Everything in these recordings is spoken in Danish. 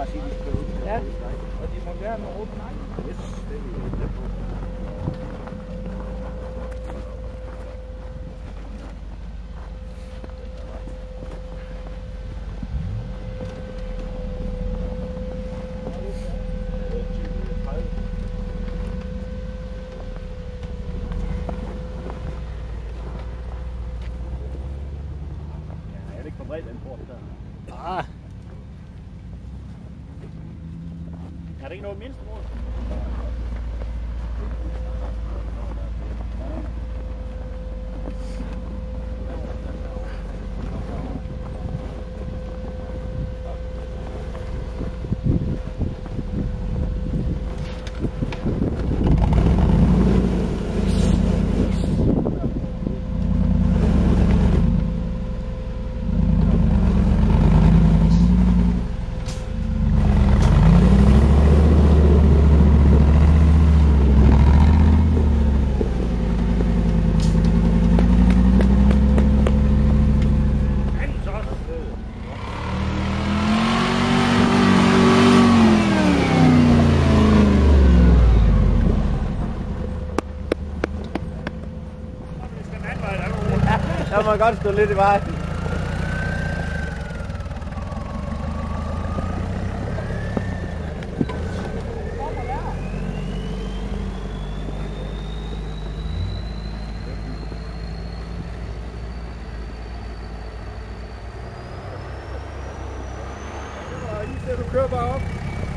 bare sige, at de skal ud. Ja, og de må gerne åbne nej. Yes, det er vi lidt på. Den port der. Ah. Er det ikke noget mindst råd? Der må godt stå lidt i vejen. Du kører bare op.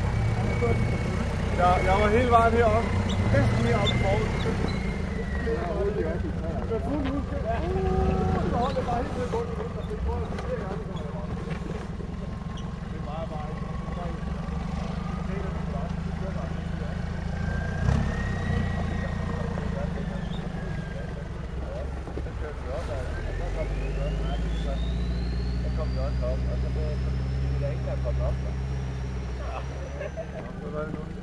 Jeg var hele vejen heroppe. Næsten heroppe i forhold. Det er fuldt ud. Så holdt jeg bare helt ned i bunden igen, og det prøver jeg at se flere gange, så var jeg bare. Det var bare ikke. Så kom vi også op, og så var der ingen, der kom op. Så var det nogen.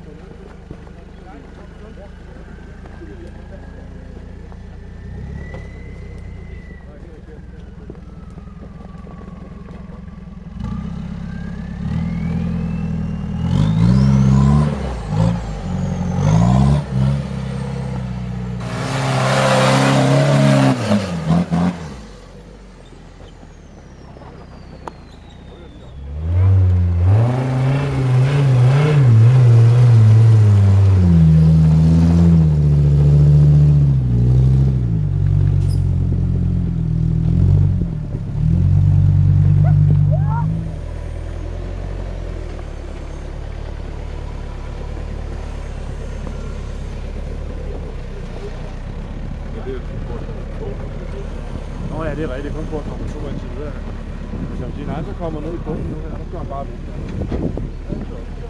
Nå ja, det er rigtigt. Kun på nummer 2 indtil videre. Hvis jeg siger nej, så kommer ned i bunden nu her. Så gør han bare det.